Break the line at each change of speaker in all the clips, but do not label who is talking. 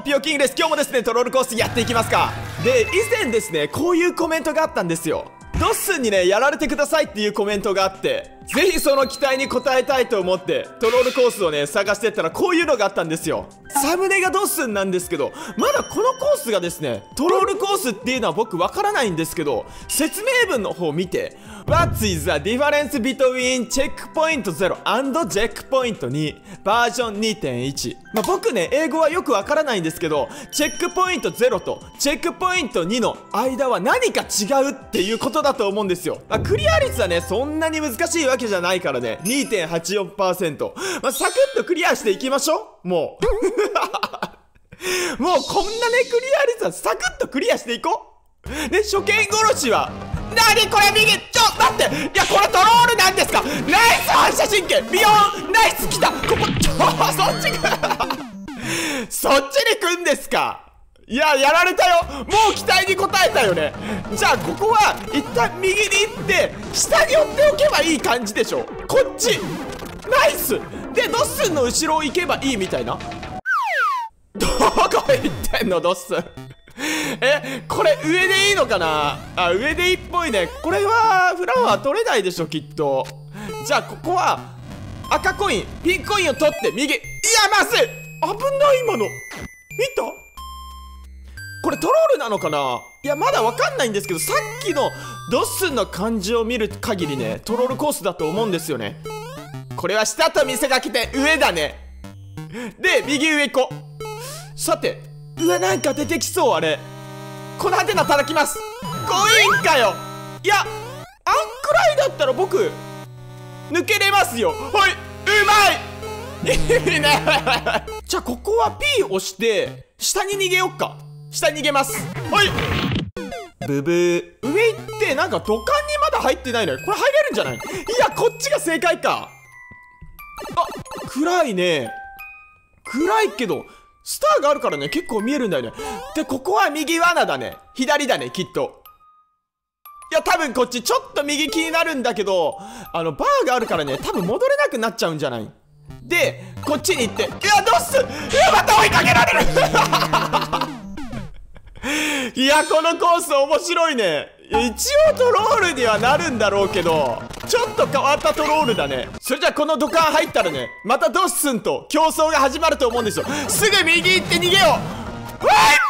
ピオキングです。今日もですねトロールコースやっていきますか。で、以前ですねこういうコメントがあったんですよ。ドッスンにねやられてくださいっていうコメントがあって、ぜひその期待に応えたいと思ってトロールコースをね探してったらこういうのがあったんですよ。サムネがドッスンなんですけど、まだこのコースがですねトロールコースっていうのは僕わからないんですけど、説明文の方を見て What is the difference between checkpoint 0 and checkpoint 2 バージョン 2.1、僕ね英語はよくわからないんですけど、チェックポイント0とチェックポイント2の間は何か違うっていうことだと思うんですよ。クリア率はねそんなに難しいわけじゃないからね 2.84%、サクッとクリアしていきましょう。もうもうこんなねクリア率はサクッとクリアしていこう。で、初見殺しは何これ右、待って、いやこれトロールなんですか。ナイス反射神経ビヨーン、ナイス来た。ここそっちかそっちに来んですか。いややられたよ。もう期待に応えたよね。じゃあここは一旦右に行って下に寄っておけばいい感じでしょ。こっちナイスでドッスンの後ろを行けばいいみたいな。どこ行ってんのドッスンこれ上でいいのかな。上でいいっぽいね。これはフラワー取れないでしょきっと。じゃあここは赤コインピンクコインを取って右。いやまずい、危ない今の見た。これトロールなのかな。いやまだわかんないんですけど、さっきのドッスンの感じを見る限りねトロールコースだと思うんですよね。これは下と見せかけて上だね。で右上行こう。さて、うわなんか出てきそう。あれこのハテナ叩きます。コインかよ。いやあんくらいだったら僕抜けれますよ。はいうまいいいねじゃあここは P 押して下に逃げよっか。下に逃げます。はいブブー。上行ってなんか土管にまだ入ってないのよ。これ入れるんじゃない。いやこっちが正解か。暗いね。暗いけどスターがあるからね結構見えるんだよね。でここは右罠だね。左だねきっと。いや多分こっちちょっと右気になるんだけど、バーがあるからね多分戻れなくなっちゃうんじゃない。でこっちに行って、いやどうす。いやまた追いかけられるいやこのコース面白いね。一応トロールにはなるんだろうけど、ちょっと変わったトロールだね。それじゃあこの土管入ったらねまたドッスンと競争が始まると思うんですよ。すぐ右行って逃げよう。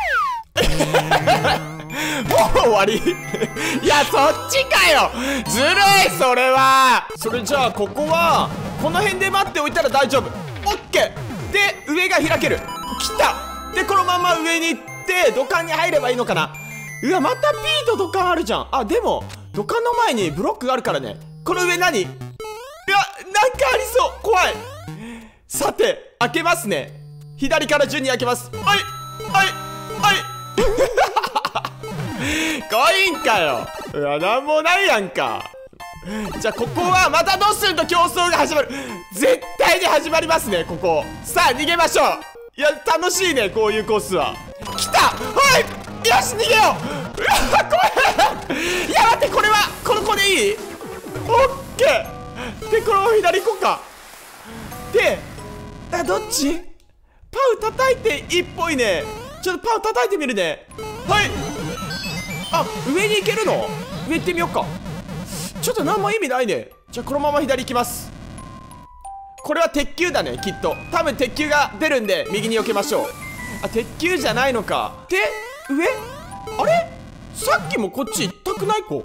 もう終わりいやそっちかよ、ずるいそれは。それじゃあここはこの辺で待っておいたら大丈夫。オッケーで上が開ける。来た。でこのまま上に行って土管に入ればいいのかな。うわまた P と土管あるじゃん。でも土管の前にブロックがあるからね。この上何。いやなんかありそう。怖い。さて開けますね。左から順に開けます。はいコインかよ。いやなんもないやんか。じゃあここはまたドッスンと競争が始まる。絶対に始まりますねここ。さあ逃げましょう。いや楽しいねこういうコースは。来た。はいよし逃げよう。うわ怖いいや待って、これはこの子でいい。オッケーでこの左行こうか。でどっち。パウ叩いていいっぽいね。ちょっとパウ叩いてみるね。はい上に行けるの。上行ってみようか。ちょっと何も意味ないね。じゃあこのまま左行きます。これは鉄球だねきっと。多分鉄球が出るんで右に避けましょう。鉄球じゃないのか。で上あれさっきもこっち行ったくない子。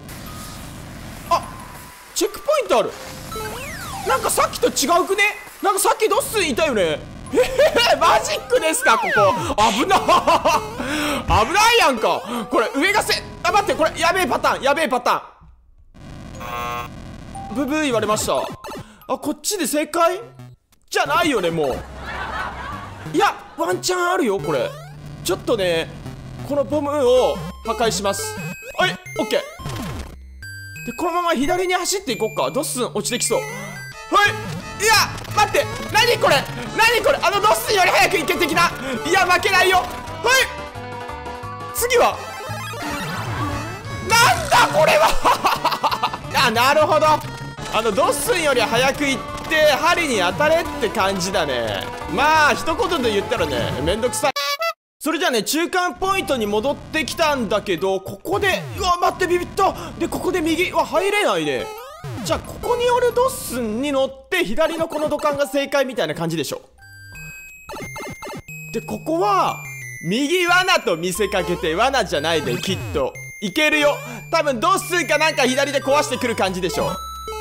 チェックポイントある。なんかさっきと違うくね。なんかさっきドッスンいたよね。マジックですかここ。危ない危ないやんか。これ上が待ってこれやべえパターン。やべえパターン。ブブー言われました。こっちで正解じゃないよねもう。いやワンチャンあるよこれ。ちょっとねこのボムを破壊します。はいオッケーでこのまま左に走っていこうか。ドッスン落ちてきそう。はいいや待って何これ何これ。ドッスンより早く行け的な。いや負けないよ。はい次はなんだこれはなるほど。ドッスンより早く行って針に当たれって感じだね。まあ一言で言ったらねめんどくさい。 それじゃあね、中間ポイントに戻ってきたんだけど、ここで、うわ、待って、ビビった。で、ここで右、うわ、入れないね。じゃあ、ここにおるドッスンに乗って、左のこの土管が正解みたいな感じでしょ。で、ここは、右罠と見せかけて、罠じゃないで、きっと。いけるよ。多分、ドッスンかなんか左で壊してくる感じでしょ。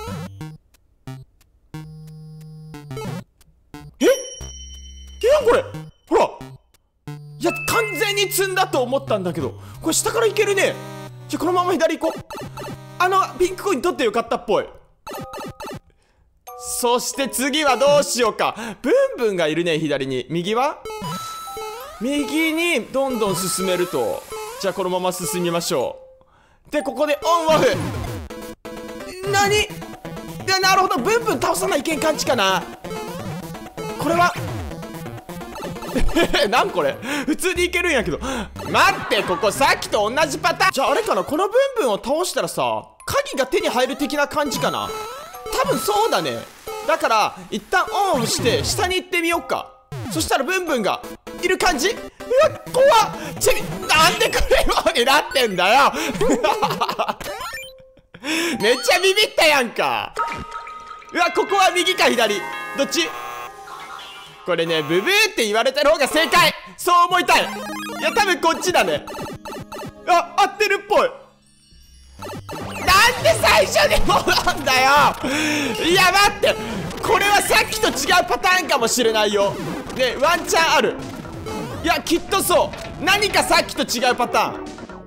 これほら、いや完全に積んだと思ったんだけど、これ下からいけるね。じゃあこのまま左行こう。ピンクコイン取ってよかったっぽい。そして次はどうしようか。ブンブンがいるね、左に。右は右にどんどん進めると。じゃあこのまま進みましょう。でここでオンオフ。何？いや、なるほど、ブンブン倒さないけん感じかな。これはなんこれ普通にいけるんやけど。待って、ここさっきと同じパターン。じゃああれかな、このブンブンを倒したらさ、鍵が手に入る的な感じかな。多分そうだね。だから一旦オンオフして下に行ってみようか。そしたらブンブンがいる感じ。うわ、怖っ。なんでクレモンになってんだよめっちゃビビったやんか。うわ、ここは右か左どっち。これね、ブブーって言われてる方が正解。そう思いたい。いや、多分こっちだね。あ、合ってるっぽい。なんで最初に戻んだよ。いや待って、これはさっきと違うパターンかもしれないよ。ね、ワンチャンある。いや、きっとそう。何かさっきと違うパターン。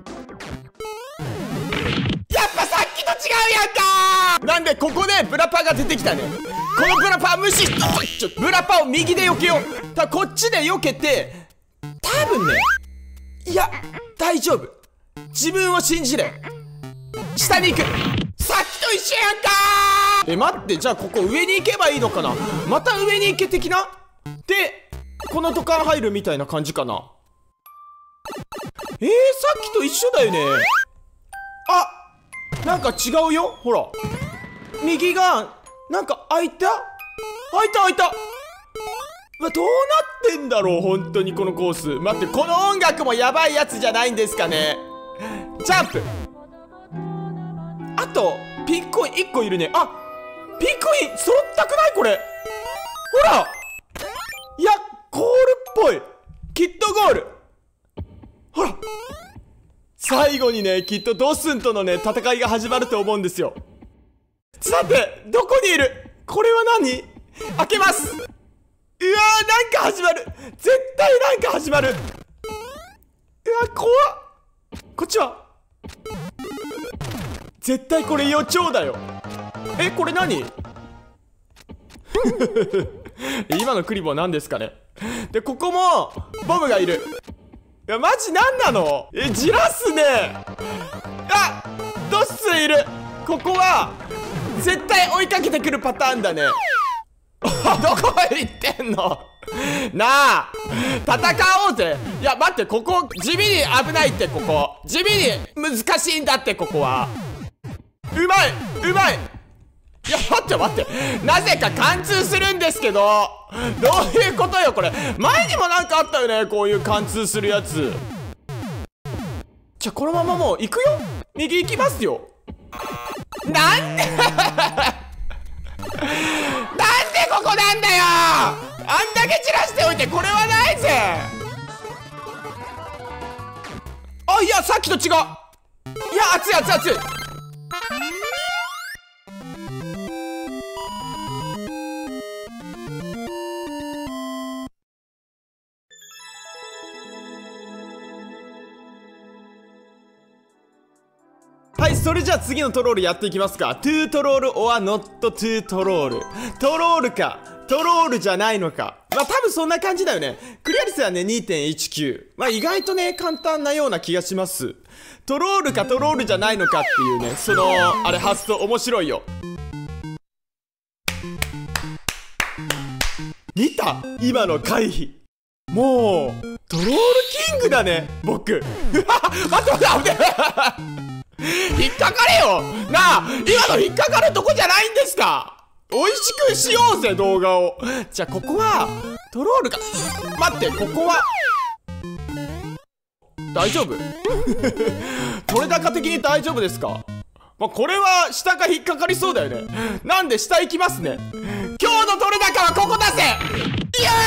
やっぱさっきと違うやんか。なんでここでブラパが出てきたね。このブラパ無視。ブラパを右で避けよう。こっちで避けて、多分ね、いや大丈夫。自分を信じれ。下に行く。さっきと一緒やんか。待って、じゃあここ上に行けばいいのかな。また上に行け的な。でこの土管入るみたいな感じかな。さっきと一緒だよね。あ、なんか違うよ。ほら、右がなんか開いた。うわ、どうなってんだろう本当にこのコース。待って、この音楽もやばいやつじゃないんですかね。ジャンプ。あとピンクコイン1個いるね。あ、ピンクコイン揃ったくないこれ。ほら、いや、ゴールっぽい。きっとゴール。ほら、最後にね、きっとドスンとのね戦いが始まると思うんですよ。さて、どこにいる。これは何。開けます。うわー、なんか始まる。絶対なんか始まる。うわ、怖っ。こっちは絶対これ予兆だよ。これ何今のクリボー何ですかね。で、ここもボムがいる。いや、マジなんなの。じらすね。あ、ドッスンいる。ここは絶対追いかけてくるパターンだね。どこへ行ってんのなあ、戦おうぜ。いや待って、ここ地味に危ないって。ここ地味に難しいんだって。ここはうまいうまい。いや待って、なぜか貫通するんですけど、どういうことよこれ。前にもなんかあったよね、こういう貫通するやつ。じゃあこのままもう行くよ。右行きますよ。なんでここなんだよ。あんだけ散らしておいてこれはないぜ。あ、いやさっきと違う。いや、熱い。はい、それじゃあ次のトロールやっていきますか。トゥートロールオアノットトゥートロール。トロールかトロールじゃないのか。まあ多分そんな感じだよね。クリア率はね 2.19。まあ意外とね簡単なような気がします。トロールかトロールじゃないのかっていうね、そのあれ発想面白いよ。見た？今の回避。もうトロールキングだね僕。待って危ねえ。引っかかれよなあ。今の引っかかるとこじゃないんですか。美味しくしようぜ動画を。じゃあここはトロールか。待って、ここは大丈夫取れ高的に大丈夫ですか？まあ、これは下が引っかかりそうだよね。なんで下行きますね。今日の取れ高はここ出せ。イエ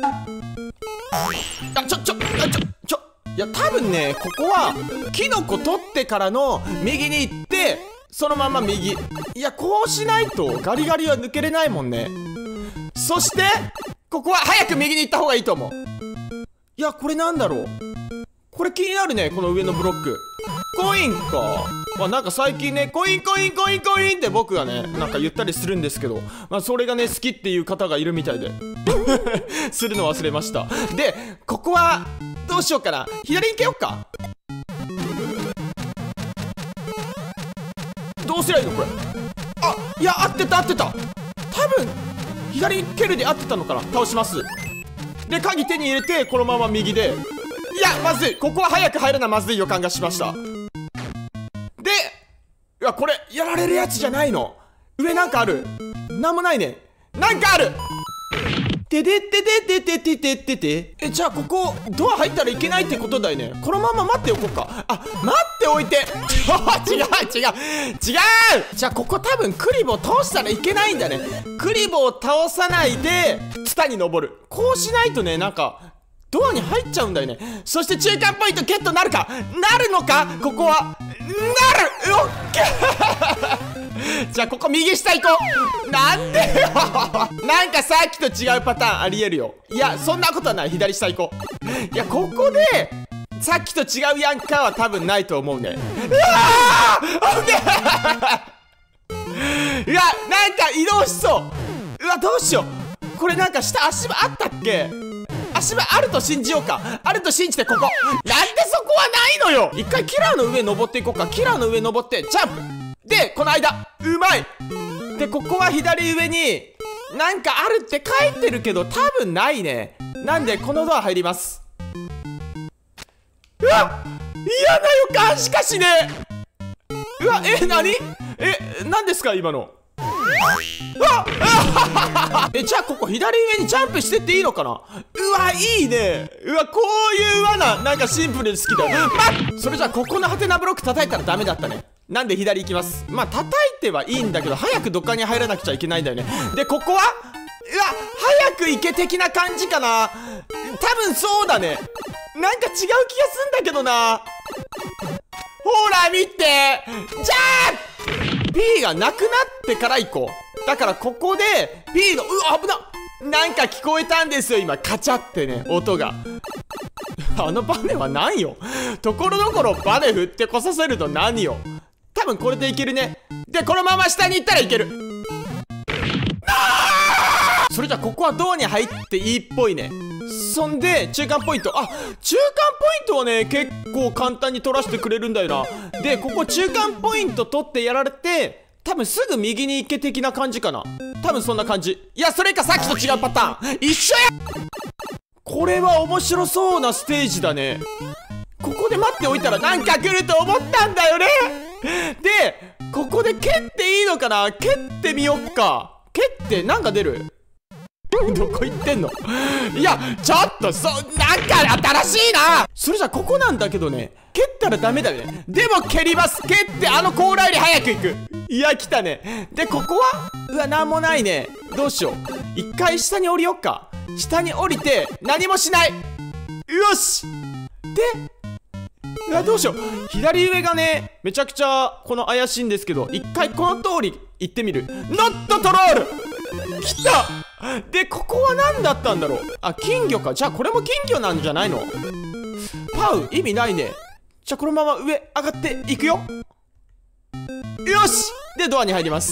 ーイ。いや多分ね、ここはキノコ取ってからの右に行ってそのまま右。いやこうしないとガリガリは抜けれないもんね。そしてここは早く右に行った方がいいと思う。いやこれなんだろう。これ気になるね。この上のブロックコインか。まあなんか最近ねコインって僕がねなんか言ったりするんですけど、まあそれがね好きっていう方がいるみたいでするの忘れました。でここはどうしようかな。左行けよっか。どうすりゃいいのこれ。あ、いや合ってた。多分左蹴るで合ってたのかな。倒します。で鍵手に入れてこのまま右で。いやまずい。ここは早く入るのはまずい予感がしました。でいやこれやられるやつじゃないの。上なんかある？なんもないね。なんかある。てでってでててててて。じゃあここドア入ったらいけないってことだよね。このまま待っておこうか。あ、待っておいて違う。じゃあここ多分クリボー倒したらいけないんだね。クリボー倒さないでツタに登る。こうしないとねなんかドアに入っちゃうんだよね。そして中間ポイントゲットなるか。なるのか。ここはなる。オッケーじゃあここ右下行こう。なんでよなんかさっきと違うパターンありえるよ。いやそんなことはない。左下行こう。いやここでさっきと違うやんかは多分ないと思うね。うわーオッケーうわなんか移動しそう。うわどうしよう。これなんか下足場あったっけ。足場あると信じようか。あると信じてここ。なんでそこはないのよ。一回キラーの上登っていこうか。キラーの上登ってジャンプでこの間うまい。でここは左上になんかあるって書いてるけど多分ないね。なんでこのドア入ります。うわ嫌な予感しかしねえ。うわ何何ですか今の。じゃあここ左上にジャンプしてっていいのかな。うわいいね。うわこういう罠なんかシンプルで好きだよ。それじゃあここのハテナブロック叩いたらダメだったね。なんで左行きます。まあ叩いてはいいんだけど早くどっかに入らなくちゃいけないんだよね。でここはうわ早く行け的な感じかな。多分そうだね。なんか違う気がすんだけどな。ほら見てじゃー P がなくなってから行こう。だからここで P の危ななんか聞こえたんですよ今カチャってね音があのバネは何よ。ところどころバネ振ってこさせると何よ。多分これでいけるね。でこのまま下に行ったらいける。それじゃあここはドアに入っていいっぽいね。そんで中間ポイント。あ、中間ポイントはね結構簡単に取らせてくれるんだよな。でここ中間ポイント取ってやられて多分すぐ右に行け的な感じかな。多分そんな感じ。いやそれかさっきと違うパターン一緒や。これは面白そうなステージだね。ここで待っておいたらなんか来ると思ったんだよね。でここで蹴っていいのかな。蹴ってみよっか。蹴ってなんか出る。どこ行ってんの。いやちょっとなんか新しいな。それじゃここなんだけどね。蹴ったらダメだよね。でも蹴ります。蹴ってあの甲羅より早く行く。いや来たね。でここはうわなんもないね。どうしよう。一回下に降りよっか。下に降りて何もしない。よし。でうわどうしよう。左上がねめちゃくちゃこの怪しいんですけど一回この通り行ってみる。ノットトロール来た。でここは何だったんだろう。あ金魚か。じゃあこれも金魚なんじゃないの。パウ意味ないね。じゃあこのまま上上がっていくよ。よし。でドアに入ります。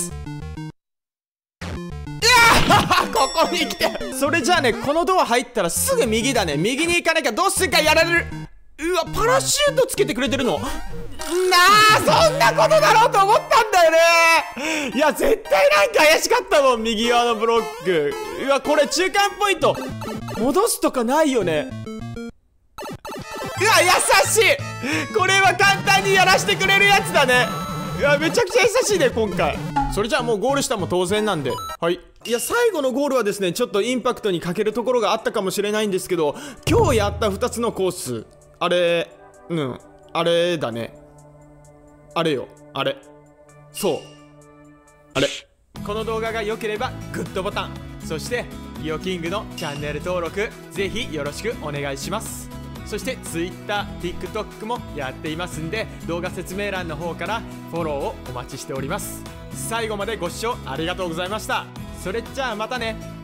ここに来て。それじゃあねこのドア入ったらすぐ右だね。右に行かなきゃどうするかやられる。うわパラシュートつけてくれてるの。そんなことだろうと思ったんだよね。いや絶対なんか怪しかったもん右側のブロック。うわこれ中間ポイント戻すとかないよね。うわ優しい。これは簡単にやらしてくれるやつだね。いやめちゃくちゃ優しいね今回。それじゃあもうゴールしたも当然なんで。はい。いや最後のゴールはですねちょっとインパクトに欠けるところがあったかもしれないんですけど、今日やった2つのコースあれうん、あれだね。あれよ、あれ。そう。あれ。この動画が良ければグッドボタン、そしてイオキングのチャンネル登録ぜひよろしくお願いします。そして Twitter、TikTok もやっていますんで、動画説明欄の方からフォローをお待ちしております。最後までご視聴ありがとうございました。それじゃあまたね。